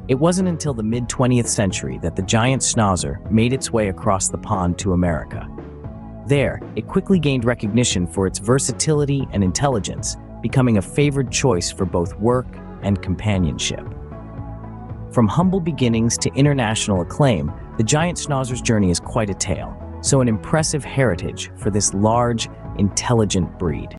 It wasn't until the mid-20th century that the giant Schnauzer made its way across the pond to America. There, it quickly gained recognition for its versatility and intelligence, becoming a favored choice for both work and companionship. From humble beginnings to international acclaim, the giant Schnauzer's journey is quite a tale, so an impressive heritage for this large, intelligent breed.